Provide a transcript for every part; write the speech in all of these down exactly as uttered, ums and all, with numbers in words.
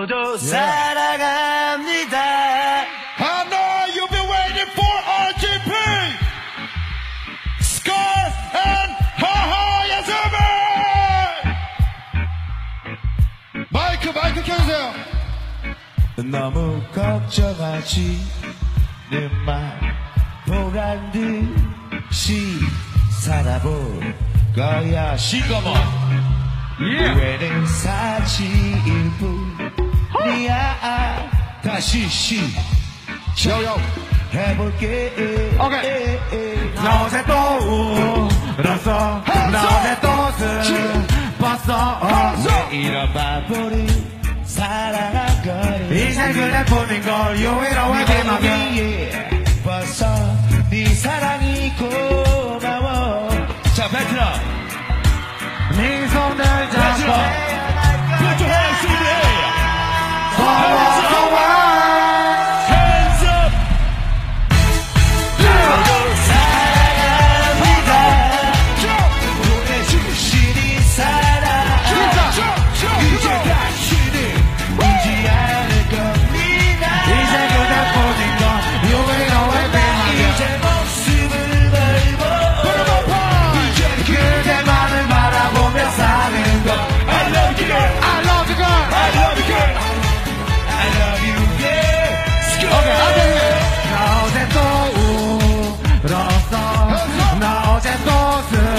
모두 사랑합니다. I know you've been waiting for 알지피 Scar and 하하 야스미. 마이크 마이크 켜주세요. 너무 걱정하지 마. 보란 듯이 살아볼 거야. 시커먼 후회는 사실일 뿐이야. 다시 시작 해볼게. 오케이. 나 어제 또 울었어. 나 어제 또 슬펐어. 왜 이런 바보를 사랑한 거니. 이제 그날 보낸 걸 유일하게 내 맘에 벌써 네 사랑이 고마워. 자 베트남 네 손을 잡고 Put your hands in the air. Hands up. 모두 사랑합니다. 보내주시니 사랑. 이제 다시는 울지 않을 겁니다. 이제 그대 보낸 거 You will always be mine. 이제 목숨을 걸고 이제 그대만을 바라보며 사는 거. I love you girl. I love you girl. I love you girl. I love you girl. Okay, I love you. 나 어제 또 울었어. 나 어제 또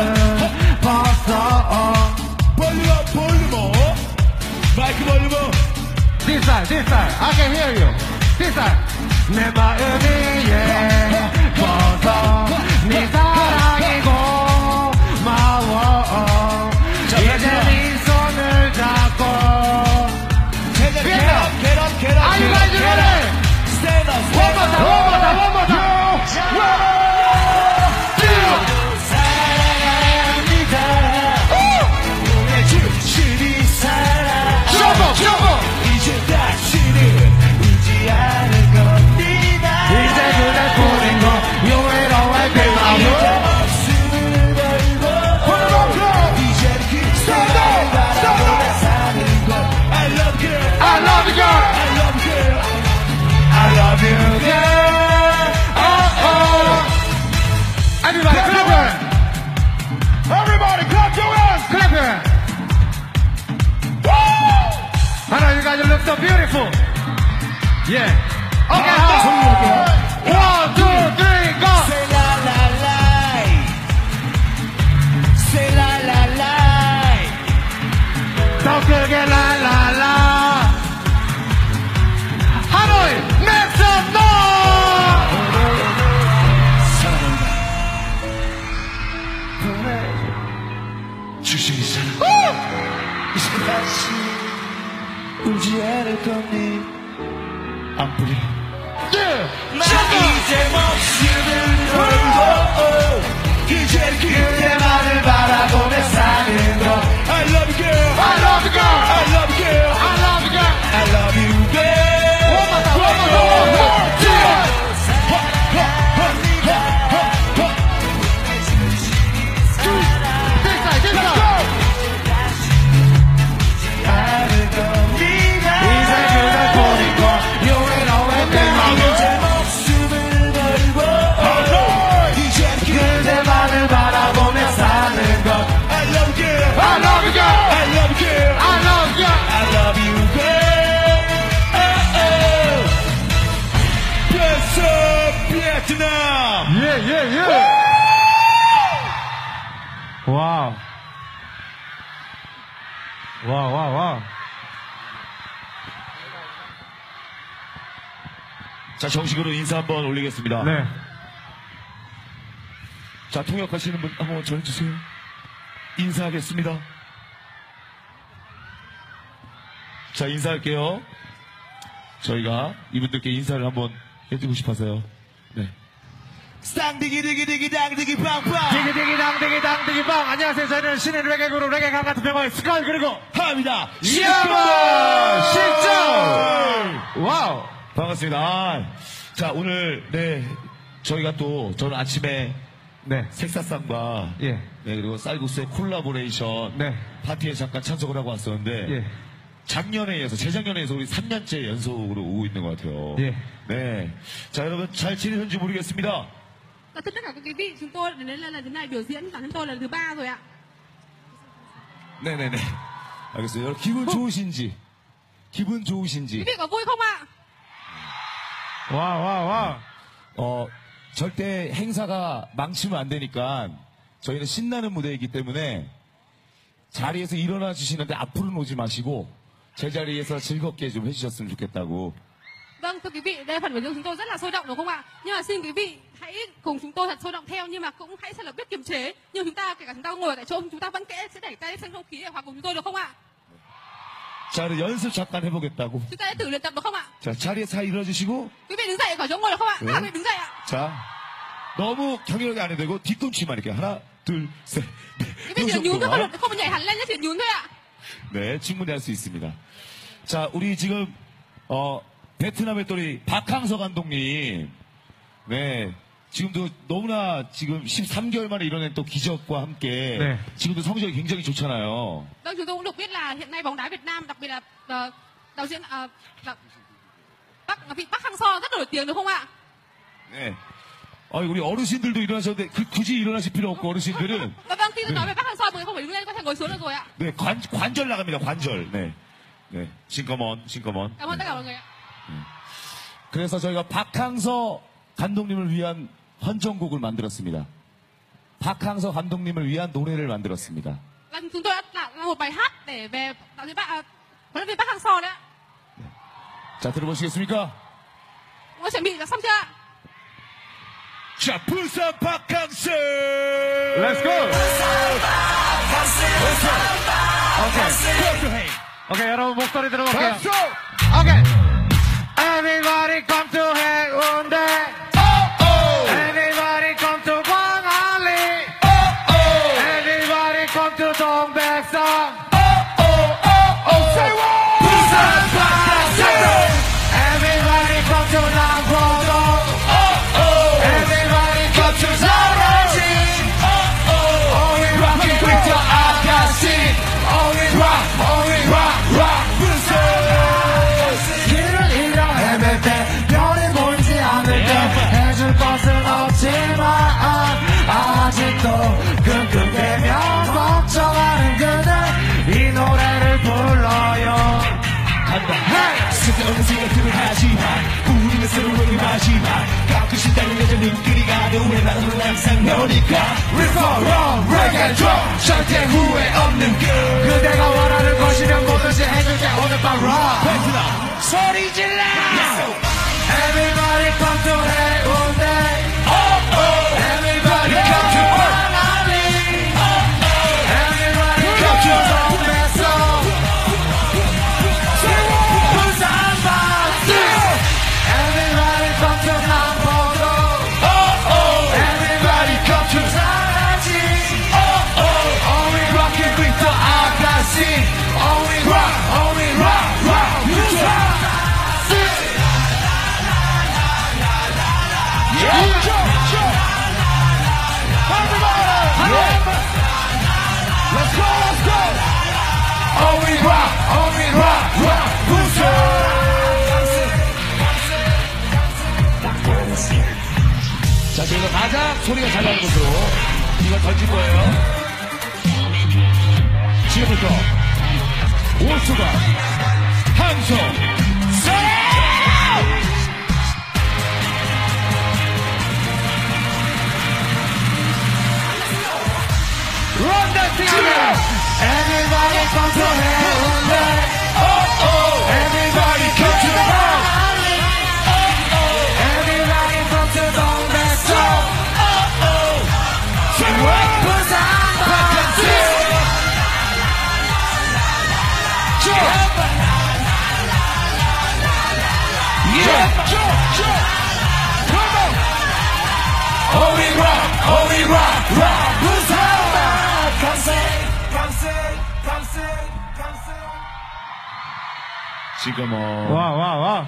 슬펐어. 볼륨 볼륨 마이크 볼륨. This side, this side. I can hear you. This side. 내 마음 위에 벗어 네 사랑이 고마워. 이제 네 손을 잡고 Get up, get up, get up. Are you guys ready? Stand up, stand up. One more time, one more time, one more time. 사랑합니다. 보내주시니 사랑. Jump up, jump up. 이제 다시는 울지 않을 겁니다. 이제 그날 보낸 거 You will always be mine. 이제 목숨을 걸고 이제 그대를 바라보며 사는 거. I love you. I love you, girl. I love you, girl. I love you, girl. Oh, oh. Everybody, clap your hands. Everybody, clap your hands. Clap your hands. Woo! I know you guys look so beautiful. Yeah. Okay, uh, one, two, three, go. Say la la la. Say la la la. Don't forget la la la. Hanoi, make some noise. 사랑한다. 주신이 사랑. 이제 다시 울지 않을 겁니. 안 뿌려. 나 이제 목숨을 걸고 이제 그대만을 바라보며 사는 거. I love you girl. I love you girl. I love you girl. I love you girl. I love you girl. One more time. One more time. One more time. Yeah, yeah, yeah. 와우. 와우, 와우, 와우. 자, 정식으로 인사 한번 올리겠습니다. 네. 자, 통역하시는 분 한번 전해주세요. 인사하겠습니다. 자, 인사할게요. 저희가 이분들께 인사를 한번 해주고 싶어서요. 네. 쌍디기디기디기당디기 빵빵 디기디기당디기당디기빵. 안녕하세요. 저희는 신인 레게 그룹 레게 강 같은 병어의 스컬 그리고 합니다. 야마 신정. 와우. 반갑습니다. 아, 자, 오늘 네 저희가 또 저는 아침에 네. 색사쌍과 예. 네 그리고 쌀국수의 콜라보레이션 네. 파티에 잠깐 참석을 하고 왔었는데 예. 작년에 이어서, 재작년에 이어서 우리 삼 년째 연속으로 오고 있는 것 같아요. 예. 네. 자, 여러분 잘 지내셨는지 모르겠습니다. Và thưa tất cả các quý vị, chúng tôi đến đây là lần thứ này biểu diễn, bản thân tôi là lần thứ ba rồi ạ. 네네네. 알겠어요. 여러분 기분 좋으신지, 기분 좋으신지. Quý vị có vui không ạ? 와, 와, 와. 어, 절대 행사가 망치면 안 되니까 저희는 신나는 무대이기 때문에 자리에서 일어나 주시는데 앞으로는 오지 마시고 제자리에서 즐겁게 좀 해주셨으면 좋겠다고. Vâng, thưa quý vị, đây là phần biểu diễn chúng tôi rất là sôi động đúng không ạ? Nhưng mà xin quý vị hãy cùng chúng tôi thật sôi động theo, nhưng mà cũng hãy thật là biết kiềm chế. Nhưng chúng ta, kể cả chúng ta ngồi tại chỗ, chúng ta vẫn kẽ sẽ đẩy tay sang không khí để hòa cùng chúng tôi được không ạ? 자, 그럼 연습 잠깐 해보겠다고. Chúng ta sẽ thử luyện tập được không ạ? 자, 자리에서 다 일어나주시고. Quý vị đứng dậy khỏi chỗ ngồi được không ạ? 네. Các quý vị đứng dậy ạ. 자, 너무 격렬하게 안 해도 되고 뒤꿈치만 이렇게 하나, 둘, 셋, 넷. Quý vị chỉ nhún thôi, không, không phải nhảy hẳn lên nhé, chỉ nhún thôi ạ. 네, 충분히 할 수 있습니다. 자, 우리 지금 어 베트남의 또 우리 박항서 감독님, 네, 지금도 너무나 지금 십삼 개월 만에 이뤄낸 또 기적과 함께 네. 지금도 성적이 굉장히 좋잖아요. Vâng, chúng tôi cũng được biết là hiện nay bóng đá Việt Nam, đặc biệt là uh, đạo diễn uh, đạo, Bắc vị Park Hang-seo rất nổi tiếng đúng không ạ? 네. 아, 우리 어르신들도 일어나셨는데 그, 굳이 일어나실 필요 없고 어르신들은 Và vâng, khi tôi nói về Park Hang-seo, mọi người không phải đứng lên, có thể ngồi xuống được rồi ạ. 네, 관, 관절 나갑니다. 관절. 네. 네. 싱커먼, 싱커먼. Cảm ơn tất cả mọi người ạ. 그래서 저희가 박항서 감독님을 위한 헌정곡을 만들었습니다. 박항서 감독님을 위한 노래를 만들었습니다. Và chúng tôi đã làm một bài hát để về đạo diễn Park, uh, huấn luyện viên Park Hang-seo đấy ạ. 자, 들어보시겠습니까? Mọi người chuẩn bị xong chưa ạ? 자, 부산 박항서! Let's go! 오케이. 오케이, 여러분 목소리 들어볼게요. 박수! 오케이. Everybody come to 해운대. Everybody come to 광안리. Everybody come to 동백섬. 부산 박항서. Everybody come to 남포동. Everybody come to 사랑시. Oh, we rockin' with the 아가씨. Oh, we rock, oh, we rock, rock. 부산. 길을 잃어 헤맬 때 별이 보이지 않을 때 해줄 것은 없지만 아직도 끙끙대며 걱정하는 그대 이 노래를 불러요. 간다. 쓸데없는 생각들을 하지만 우리는 서로를 마지막 가끔씩 다른 여자는 그리 가려운 나는 항상 너니까 River, roll, reggae, drum 절대 후회 없는 그 그대가 원하는 것이면 뭐든지 해줄게 오늘 밤 rock 베트남 소리 질러 Everybody come to 해운대 Everybody come to 광안리 Everybody come to 동백섬 부산 박수 Everybody come to 남포동 Everybody come to 사랑시 Oh we rockin' with the 아가씨 Oh we rock, oh we rock, rock 부산 Let's go, let's go! Oh we rock, oh we rock, rock 부산 자, 저희가 가장 소리가 잘 나는 곳으로 이걸 던질 거예요. 지금부터 오수가 항소 Run that thing again Everybody come to 해운대 Everybody come to the 광안리 Everybody come to 동백섬 부산 박항서 Oh we rock, oh we rock, rock 부산 박항서 지금 어 와, 와, 와.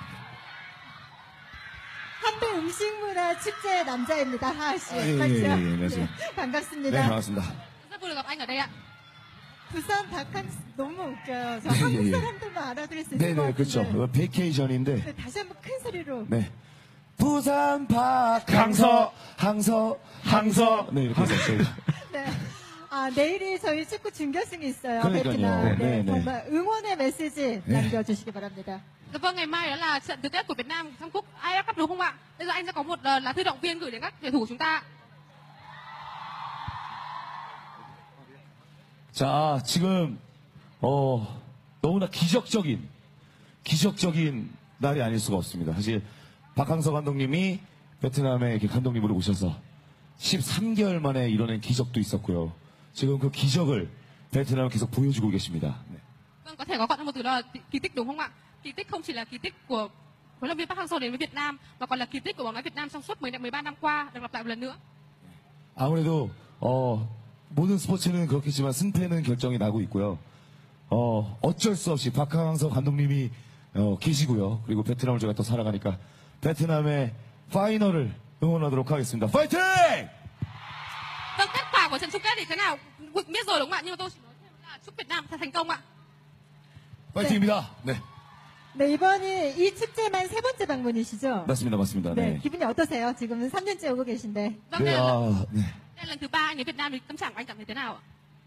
한배 음식문화 축제의 남자입니다. 하하 씨. 아, 예, 맞죠? 예, 예, 맞아요. 네, 반갑습니다. 네, 반갑습니다. Rất vui được gặp anh ở đây ạ. 부산 박항 너무 웃겨요. 저 네, 한국 예, 예. 사람들만 알아들을 수 있을 네네, 것 같은데. 그렇죠. 베이케이션인데. 네, 다시 한번 큰 소리로. 네. 부산 박항서, 항서, 항서. 네, 이렇게 해서 저희가. 네. 아, 내일이 저희 축구 준결승이 있어요. 그러니까요. 베트남. 네, 네, 네. 정말 응원의 메시지 네. 남겨주시기 바랍니다. Dạ vâng, ngày mai đó là trận tứ kết của Việt Nam Trung Quốc a ép Cup đúng không ạ? Bây giờ anh sẽ có một uh, lá thư động viên gửi đến các tuyển thủ của chúng ta. 자, 지금, 어, 너무나 기적적인, 기적적인 날이 아닐 수가 없습니다. 사실, 박항서 감독님이 베트남에 이렇게 감독님으로 오셔서 십삼 개월 만에 이뤄낸 기적도 있었고요. 지금 그 기적을 베트남을 계속 보여주고 계십니다. 네. Vâng, có thể có gọi là một từ đó là kỳ tích đúng không ạ? Kỳ tích không chỉ là kỳ tích của huấn luyện viên Park Hang-seo đến với Việt Nam, mà còn là kỳ tích của bóng đá Việt Nam trong suốt mười, mười ba năm qua được lặp lại một lần nữa. 아무래도, 어, 모든 스포츠는 그렇겠지만 승패는 결정이 나고 있고요. 어, 어쩔 수 없이 박항서 감독님이 어, 계시고요. 그리고 베트남을 저희가 또 살아가니까 베트남의 파이널을 응원하도록 하겠습니다. 파이팅! Vâng, kết quả của trận chung kết thì thế nào Quỳnh biết rồi đúng không ạ? Nhưng mà tôi chỉ nói thêm là chúc Việt Nam sẽ thành công ạ. 파이팅입니다. 네. 네, 이번이 이 축제만 세 번째 방문이시죠? 맞습니다. 맞습니다. 네. 네. 기분이 어떠세요? 지금은 삼 년째 오고 계신데. Vâng, 네, đây, là, 아, 네. đây là lần thứ ba anh đến Việt Nam thì tâm trạng của anh cảm thấy thế nào ạ?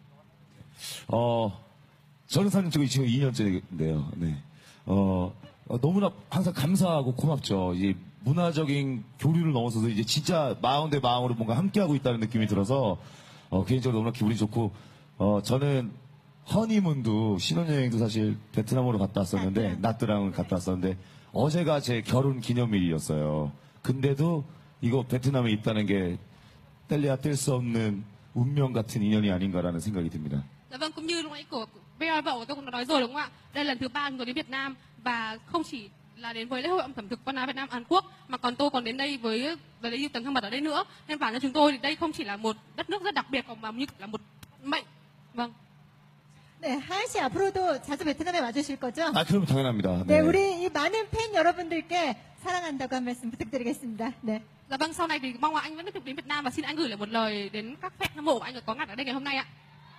어, 저는 삼 년째고 지금 이 년째인데요. 네. 어, 어, 너무나 항상 감사하고 고맙죠. 이제 문화적인 교류를 넘어서서 이제 진짜 마음 대 마음으로 뭔가 함께하고 있다는 느낌이 들어서, 어, 개인적으로 너무나 기분이 좋고, 어, 저는 허니문도 신혼여행도 사실 베트남으로 갔다 왔었는데, 나트랑을 갔다 왔었는데, 어제가 제 결혼 기념일이었어요. 근데도 이거 베트남에 있다는 게 뗄래야 뗄 수 없는 운명 같은 인연이 아닌가라는 생각이 듭니다. Dạ vâng, cũng như lúc nãy của vê vợ của tôi cũng đã nói rồi đúng không ạ? Đây là lần thứ ba tôi đến Việt Nam và không chỉ là đến với lễ hội ẩm thực văn hóa Việt Nam Hàn Quốc mà còn tôi còn đến đây với với lễ yêu tầng thân mật ở đây nữa. Nên bản thân chúng tôi thì đây không chỉ là một đất nước rất đặc biệt mà như là một mệnh. Vâng. 네, 하은 씨 앞으로도 자주 베트남에 와주실 거죠? 아, 그럼 당연합니다. 네, 우리 이 많은 팬 여러분들께 사랑한다고 한 말씀 부탁드리겠습니다. 네. Dạ vâng, sau này thì mong là anh vẫn tiếp tục đến Việt Nam và xin anh gửi lại một lời đến các fan hâm mộ của anh có mặt ở đây ngày hôm nay ạ.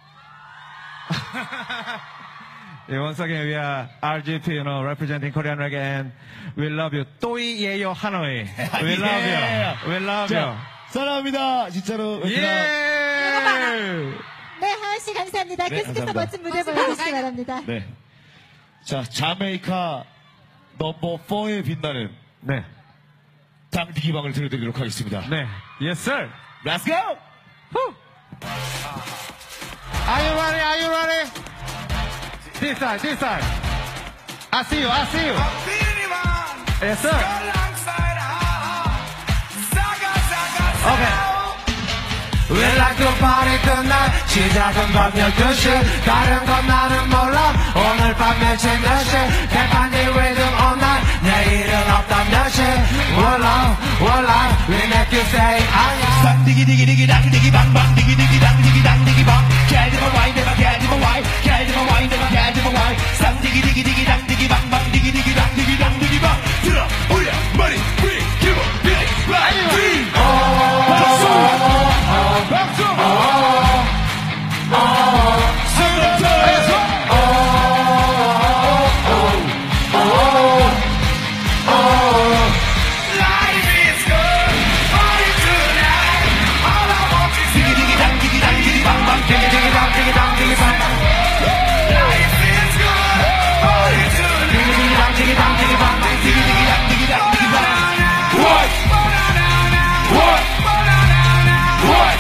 Yeah, once again, we are R G P, you know, representing Korean reggae, and we love you. 또이 예요 하노이. We love you. We love you. 자, 사랑합니다. 진짜로. 베트남. 예! 네, 하은 씨 감사합니다. 네, 계속해서 감사합니다. 멋진 무대 보여주시기 바랍니다. 네. 자, 자메이카 넘버 사에 빛나는 네. 당디기방을 들려드리도록 하겠습니다. 네. Yes, sir. Let's go! Woo. Are you ready? Are you ready? This side, this side. I see you, I see you. Yes, sir. Okay. We like to party tonight 시작은 밤 열두 시 다른 건 나는 몰라 오늘 밤 며칠 몇 시 개판 이 rhythm all night 내일은 없던 몇 시 Wallah, wallah We make you say 아야 상 디기 디기 디기 당 디기 방방 디기 디기 당 디기 당 디기 방 개지마 와이 내가 개지마 와이 개지마 와이 내가 개지마 와이 상 디기 디기 디기 당 디기 방방 디기 디기 당 디기 당 디기 방 들어 올려 머리 we give up big right we 박수! 어, 어, 수고하셨습니다. 어, 어, 어, Life is good, party tonight. All I want is you. 디기디기당, 디기당, 디기방방, 디기디기당, 디기당, 디기방방. Life is good, party tonight. 디기디기당, 디기당, 디기방방, 디기디기당, 디기당, 디기방. What? What? What?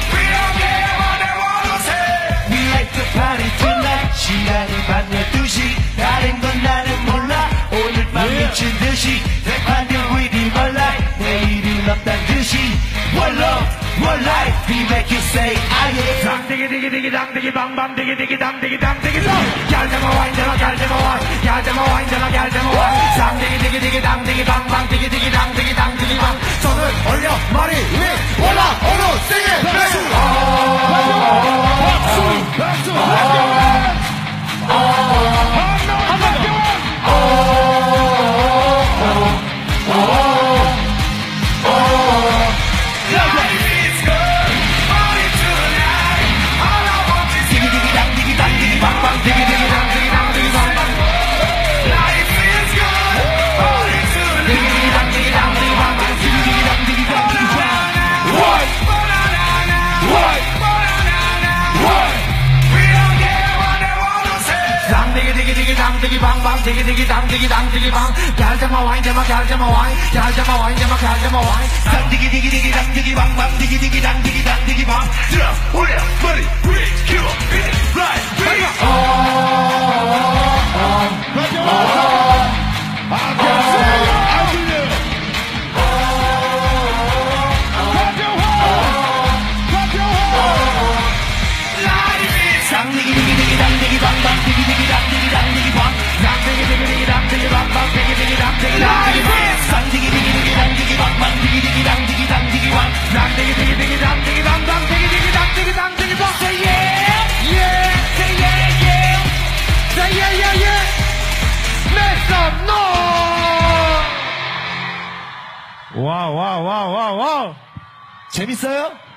시간이 밤 열두 시 다른 건 나는 몰라 오늘 밤 미친 듯이 백판들 with my life 내일은 없단 듯이 One love, one life We make you say 아예 당 디기 디기 디기 당 디기 방방 디기 디기 당 디기 당 디기 당 갈 데모 와인 데모 갈 데모 와인 갈 데모 와인 데모 갈 데모 와인 당 디기 디기 디기 당 디기 방방 디기 디기 당 디기 당 디기 방 손을 올려 머리 위 올라 오로 sing it 박수 박수 박수 박수 Diggy diggy dang diggy dang diggy bang bang diggy diggy diggy bang bang diggy diggy dang diggy dang diggy bang. gal 잡아 와인 잡아 gal 잡아 와인 gal 잡아 와인 잡아 gal 잡아 와인. 당 diggy diggy diggy dang diggy bang bang diggy diggy dang diggy dang diggy bang. 들어 올려 머리 위에 키워 beat it right beat it. Oh, oh, oh, oh. 와우, 와우, 와우, 와우, 와우. 재밌어요?